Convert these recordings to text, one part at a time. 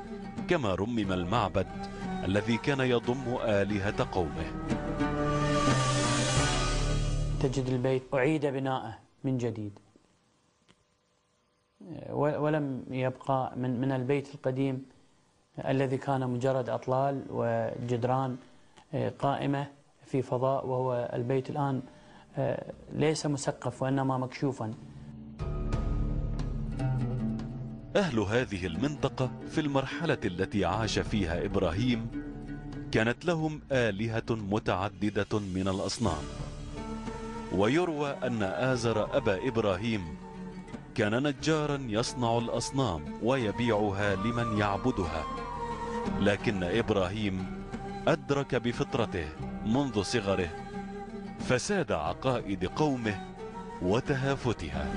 كما رمم المعبد الذي كان يضم آلهة قومه. تجد البيت أعيد بناءه من جديد، ولم يبقى من البيت القديم الذي كان مجرد أطلال وجدران قائمة في فضاء، وهو البيت الآن ليس مسقف وإنما مكشوفا. أهل هذه المنطقة في المرحلة التي عاش فيها إبراهيم كانت لهم آلهة متعددة من الأصنام، ويروى أن آزر أبا إبراهيم كان نجارا يصنع الأصنام ويبيعها لمن يعبدها، لكن إبراهيم أدرك بفطرته منذ صغره فساد عقائد قومه وتهافتها.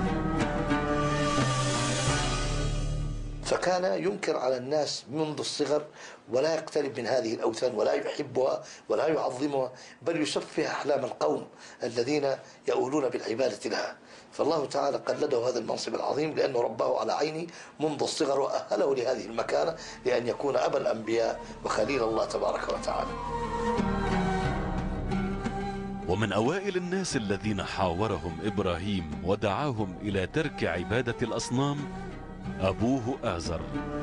فكان ينكر على الناس منذ الصغر، ولا يقترب من هذه الأوثان ولا يحبها ولا يعظمها، بل يسفه أحلام القوم الذين يؤولون بالعبادة لها. فالله تعالى قلده هذا المنصب العظيم لأنه رباه على عيني منذ الصغر وأهله لهذه المكانة، لأن يكون أبا الأنبياء وخليل الله تبارك وتعالى. ومن أوائل الناس الذين حاورهم إبراهيم ودعاهم إلى ترك عبادة الأصنام أبوه آزر.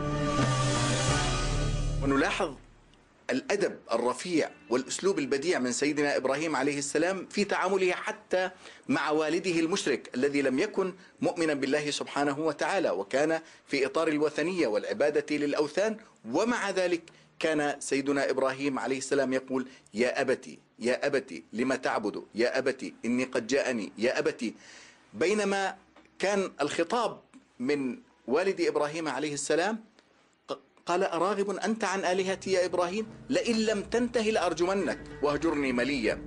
ونلاحظ الأدب الرفيع والأسلوب البديع من سيدنا إبراهيم عليه السلام في تعامله حتى مع والده المشرك الذي لم يكن مؤمنا بالله سبحانه وتعالى، وكان في إطار الوثنية والعبادة للأوثان، ومع ذلك كان سيدنا إبراهيم عليه السلام يقول: يا أبتي يا أبتي لما تعبد، يا أبتي إني قد جاءني، يا أبتي. بينما كان الخطاب من والد إبراهيم عليه السلام قال: أراغب أنت عن آلهتي يا إبراهيم؟ لئن لم تنتهي لأرجمنك واهجرني مليا.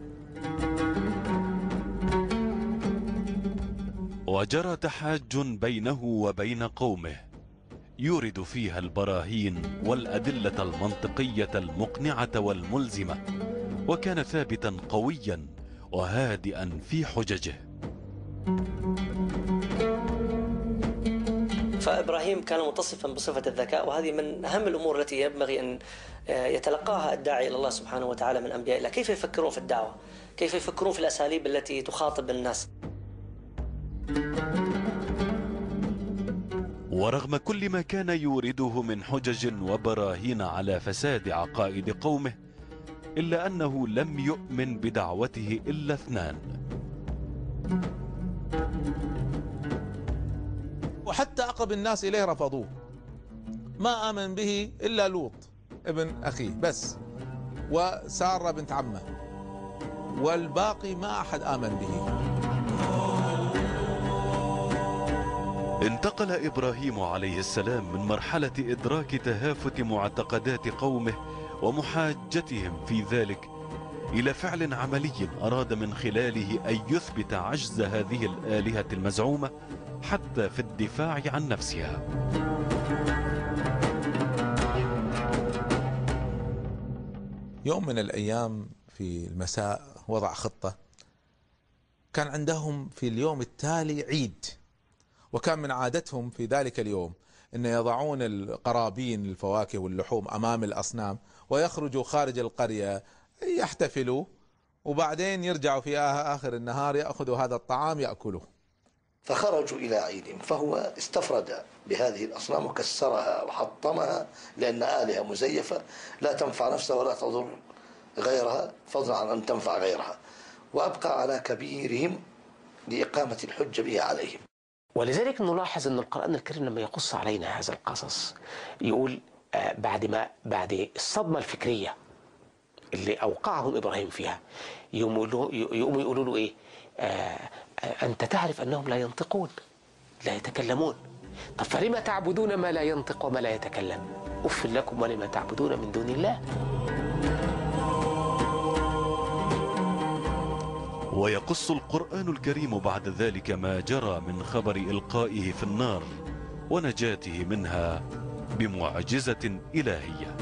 وجرى تحاج بينه وبين قومه يورد فيها البراهين والأدلة المنطقية المقنعة والملزمة، وكان ثابتا قويا وهادئا في حججه. فإبراهيم كان متصفا بصفة الذكاء، وهذه من أهم الأمور التي ينبغي أن يتلقاها الداعي إلى الله سبحانه وتعالى من أنبياء الله. كيف يفكرون في الدعوة، كيف يفكرون في الأساليب التي تخاطب الناس. ورغم كل ما كان يورده من حجج وبراهين على فساد عقائد قومه، إلا أنه لم يؤمن بدعوته إلا اثنان. وحتى أقرب الناس إليه رفضوه، ما آمن به إلا لوط ابن أخيه بس، وسارة بنت عمه، والباقي ما أحد آمن به. انتقل إبراهيم عليه السلام من مرحلة إدراك تهافت معتقدات قومه ومحاجتهم في ذلك إلى فعل عملي أراد من خلاله أن يثبت عجز هذه الآلهة المزعومة حتى في الدفاع عن نفسها. يوم من الأيام في المساء وضع خطة. كان عندهم في اليوم التالي عيد، وكان من عادتهم في ذلك اليوم أن يضعون القرابين الفواكه واللحوم أمام الأصنام ويخرجوا خارج القرية يحتفلوا، وبعدين يرجعوا في آخر النهار يأخذوا هذا الطعام يأكلوه. فخرجوا إلى عيد، فهو استفرد بهذه الأصنام وكسرها وحطمها، لأن آلهة مزيفة لا تنفع نفسها ولا تضر غيرها، فضلا عن أن تنفع غيرها، وأبقى على كبيرهم لإقامة الحجة بها عليهم. ولذلك نلاحظ أن القرآن الكريم لما يقص علينا هذا القصص يقول بعد الصدمة الفكرية اللي أوقعهم إبراهيم فيها، يقوموا يقولوا له إيه؟ أنت تعرف أنهم لا ينطقون، لا يتكلمون. طب فلما تعبدون ما لا ينطق وما لا يتكلم؟ أف لكم ولما تعبدون من دون الله. ويقص القرآن الكريم بعد ذلك ما جرى من خبر إلقائه في النار ونجاته منها بمعجزة إلهية.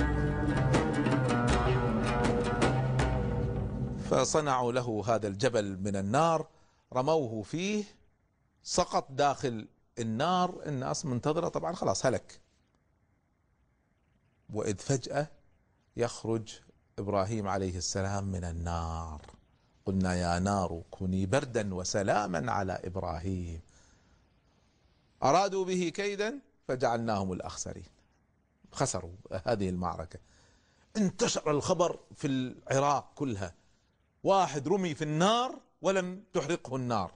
فصنعوا له هذا الجبل من النار، رموه فيه، سقط داخل النار، الناس منتظرة طبعا خلاص هلك. وإذ فجأة يخرج إبراهيم عليه السلام من النار. قلنا يا نار كوني بردا وسلاما على إبراهيم. أرادوا به كيدا فجعلناهم الأخسرين. خسروا هذه المعركة. انتشر الخبر في العراق كلها، واحد رمي في النار ولم تحرقه النار.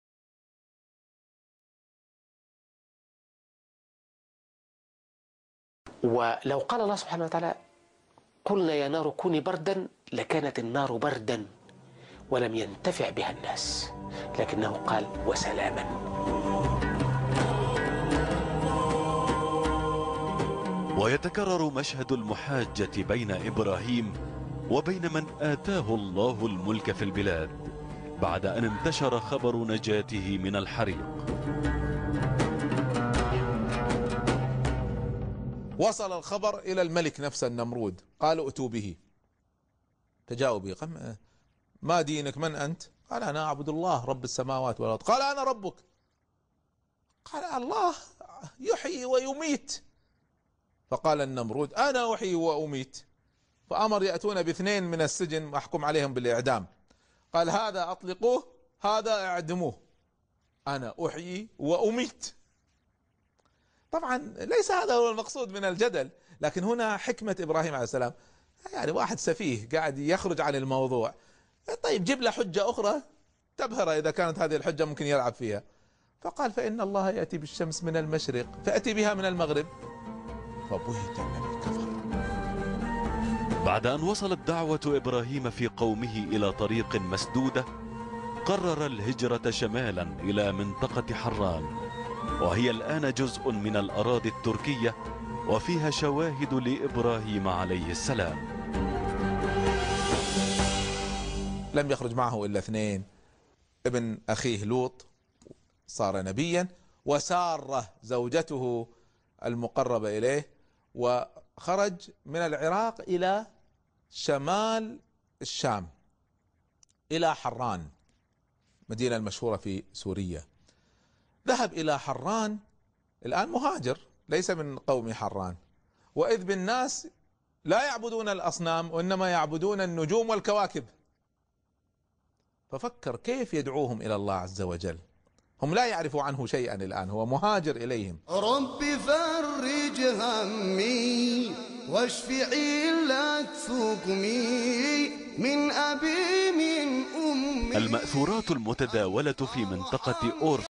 ولو قال الله سبحانه وتعالى قلنا يا نار كوني بردا لكانت النار بردا ولم ينتفع بها الناس، لكنه قال وسلاما. ويتكرر مشهد المحاجة بين إبراهيم وبين من آتاه الله الملك في البلاد بعد أن انتشر خبر نجاته من الحريق. وصل الخبر إلى الملك نفسه النمرود، قالوا ائتوا به. فجاءوا به، قال ما دينك، من أنت؟ قال أنا أعبد الله رب السماوات والأرض. قال أنا ربك. قال الله يحيي ويميت. فقال النمرود أنا أحيي وأميت. فأمر يأتون باثنين من السجن محكوم عليهم بالإعدام. قال هذا أطلقوه، هذا اعدموه، أنا أحيي وأميت. طبعا ليس هذا هو المقصود من الجدل، لكن هنا حكمة إبراهيم عليه السلام. يعني واحد سفيه قاعد يخرج عن الموضوع، طيب جيب له حجة أخرى تبهر إذا كانت هذه الحجة ممكن يلعب فيها. فقال فإن الله يأتي بالشمس من المشرق فأتي بها من المغرب. فبهت الذي كفر. بعد أن وصلت دعوة إبراهيم في قومه إلى طريق مسدودة، قرر الهجرة شمالا إلى منطقة حران، وهي الآن جزء من الأراضي التركية وفيها شواهد لإبراهيم عليه السلام. لم يخرج معه إلا اثنين، ابن أخيه لوط صار نبيا، وسارة زوجته المقربة إليه، وخرج من العراق إلى شمال الشام إلى حران، مدينة المشهورة في سوريا. ذهب إلى حران، الآن مهاجر ليس من قوم حران، وإذ بالناس لا يعبدون الأصنام وإنما يعبدون النجوم والكواكب. ففكر كيف يدعوهم إلى الله عز وجل، هم لا يعرفوا عنه شيئا الآن، هو مهاجر إليهم. رب فرج همي واشفي علة سقمي من أبي من أمي. المأثورات المتداولة في منطقة أورف